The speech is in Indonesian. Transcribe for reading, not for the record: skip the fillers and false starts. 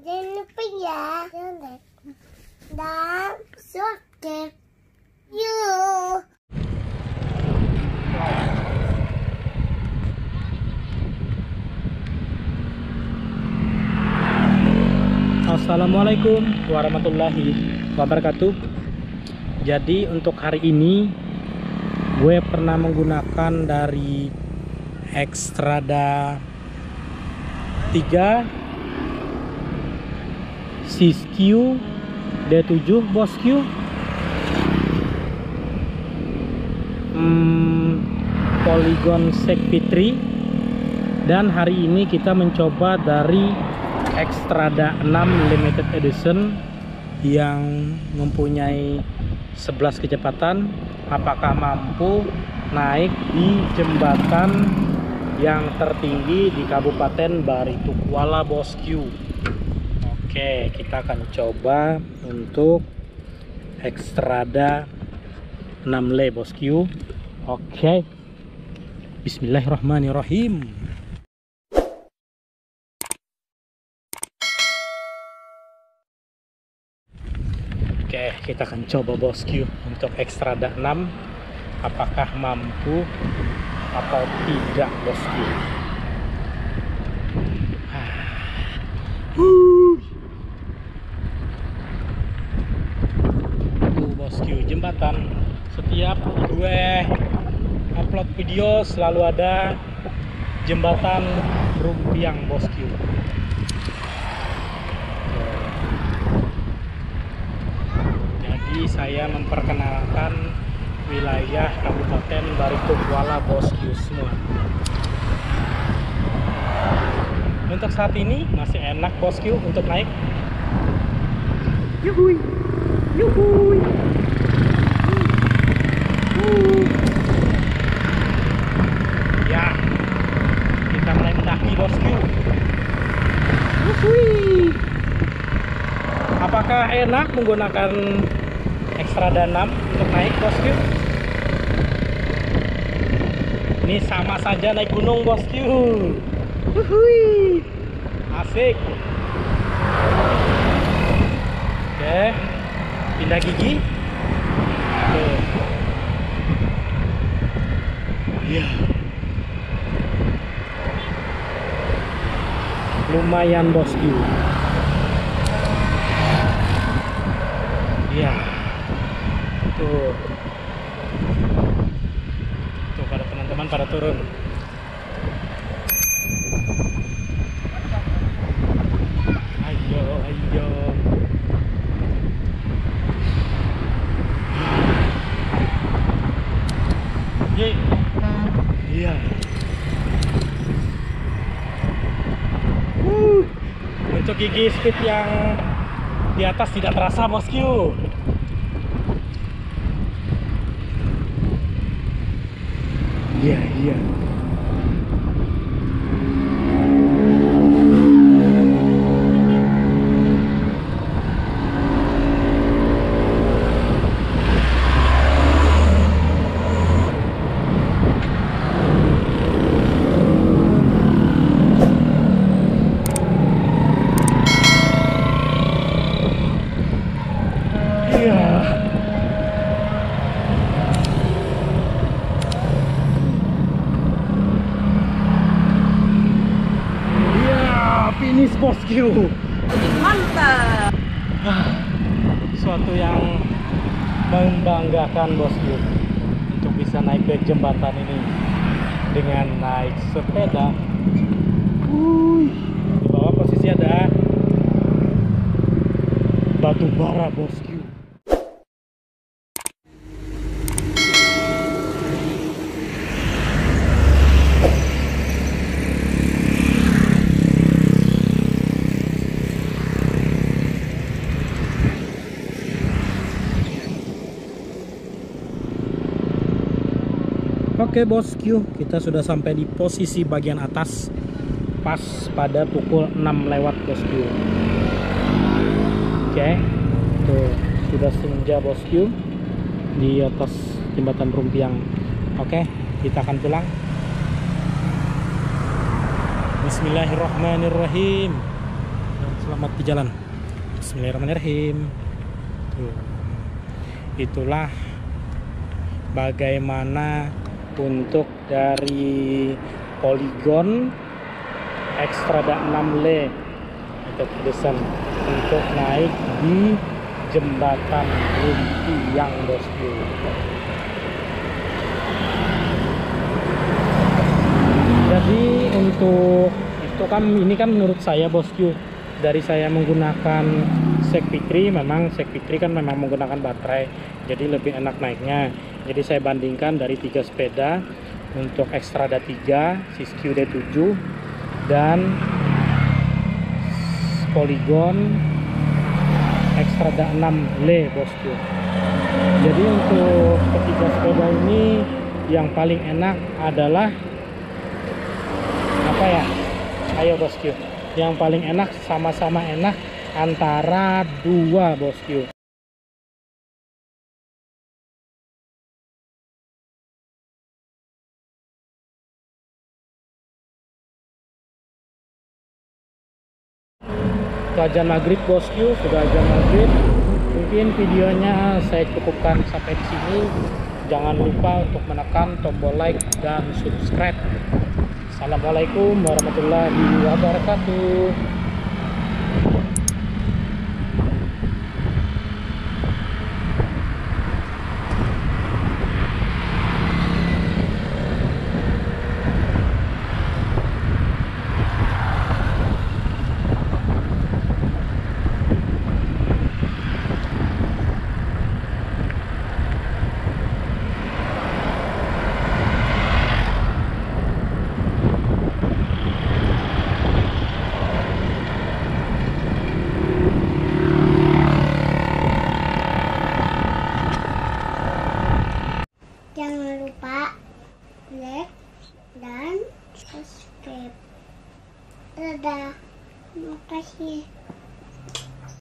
Jangan lupa ya. Dan subscribe. Yuk. Assalamualaikum warahmatullahi wabarakatuh. Jadi untuk hari ini gue pernah menggunakan dari Xstrada 3 Siskiyou D7 Bosque Polygon Sekpitri, dan hari ini kita mencoba dari Xstrada 6 Limited Edition yang mempunyai 11 kecepatan. Apakah mampu naik di jembatan yang tertinggi di Kabupaten Baritokuala Bosque? Oke, kita akan coba untuk Xstrada 6 Le Bosque. Oke, bismillahirrahmanirrahim. Oke, kita akan coba Bosque untuk Xstrada 6. Apakah mampu atau tidak Bosque? Bosque jembatan. Setiap gue upload video selalu ada jembatan Rumpiang Bosque. Jadi saya memperkenalkan wilayah Kabupaten Baritokuala Bosque semua. Untuk saat ini masih enak Bosque untuk naik. Yuhui, yuhui. Ya, kita mulai mendaki Bosque. Yuhui. Apakah enak menggunakan Xstrada 6 untuk naik Bosque? Ini sama saja naik gunung Bosque. Wuhui, asik. Oke, pindah gigi. Tuh. Ya, lumayan Bosque. Ya, tuh pada teman-teman pada turun. Ayo, ayo. Ye, iya. Untuk gigi speed yang di atas tidak terasa Bosque. Iya, iya. Finish Bosque. Mantap. Suatu yang membanggakan Bosque untuk bisa naik ke jembatan ini dengan naik sepeda. Di bawah posisi ada batu bara Bosque. Oke Bosque, kita sudah sampai di posisi bagian atas pas pada pukul 6 lewat Bosque. Oke, tuh sudah senja Bosque di atas jembatan Rumpiang. Oke, kita akan pulang. Bismillahirrahmanirrahim. selamat di jalan. Bismillahirrahmanirrahim. Tuh. Itulah bagaimana untuk dari Polygon Extrada 6Le atau pedesan untuk naik di jembatan Rumpiang, bosku. Jadi untuk itu kan, ini kan menurut saya, bosku, dari saya menggunakan Sek Fikri, memang Sek Fikri kan memang menggunakan baterai, jadi lebih enak naiknya. Jadi saya bandingkan dari 3 sepeda untuk Extrada 3, Siskiyou D7 dan Polygon Extrada 6Le, bosku. Jadi untuk ketiga sepeda ini yang paling enak adalah apa ya? Ayo, bosku. Yang paling enak, sama-sama enak antara dua, bosku. Azan maghrib, bosku, sudah azan maghrib. Mungkin videonya saya cukupkan sampai di sini. Jangan lupa untuk menekan tombol like dan subscribe. Assalamualaikum warahmatullahi wabarakatuh. Jangan lupa like dan subscribe. Dadah. Terima kasih.